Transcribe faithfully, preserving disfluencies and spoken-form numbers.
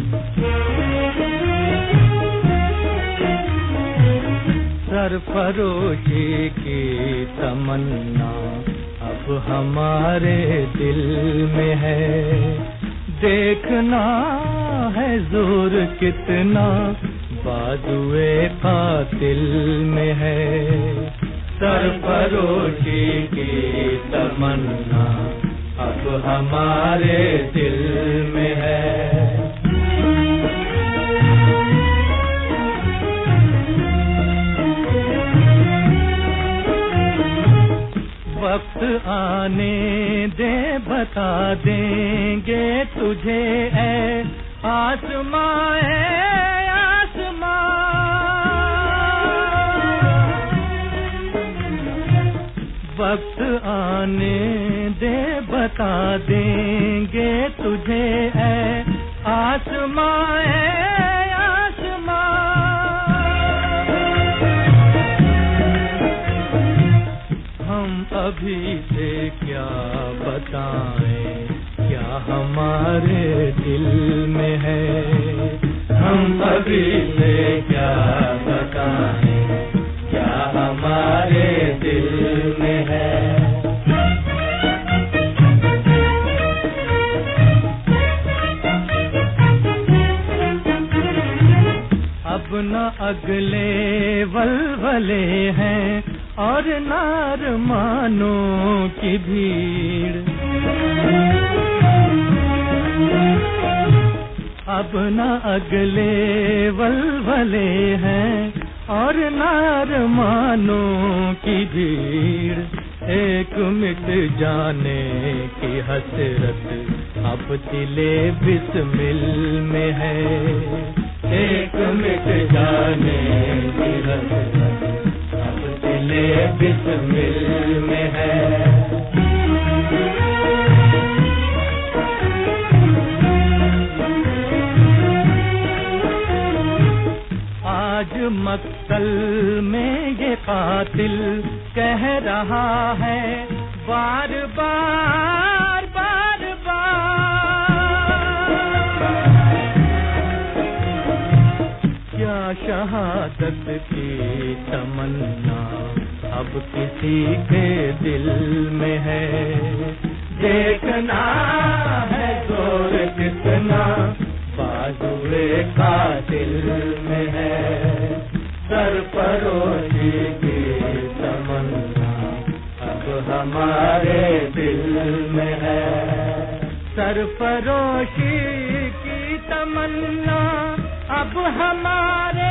सरफरोशी की तमन्ना अब हमारे दिल में है, देखना है जोर कितना बाजुए कातिल में है। सरफरोशी की तमन्ना अब हमारे दिल में है। वक्त आने दे बता देंगे तुझे ऐ आसमां है आसमां। वक्त आने दे बता देंगे तुझे ऐ आसमां है आसमां। हम अभी से क्या बताएं क्या हमारे दिल में है, हम अभी से क्या बताएं क्या हमारे दिल में है। अब न अगले वलवले हैं और नार मानों की भीड़, अब न अगले वलवले हैं और नार मानों की भीड़। एक मिट जाने की हसरत अब दिले बिस्मिल में है, एक मिट जाने की हसरत अब दिले बिस्मिल में है। आज मक्तल में ये कातिल कह रहा है बार बार बार बार, क्या शहादत की तमन्ना अब किसी के दिल में है। देखना है जोर कितना बाजुए कातिल में है। सरफरोशी की तमन्ना अब हमारे दिल में है। सरफरोशी की तमन्ना अब हमारे